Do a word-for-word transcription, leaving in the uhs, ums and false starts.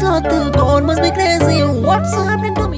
sloth, God must be crazy. What's happening to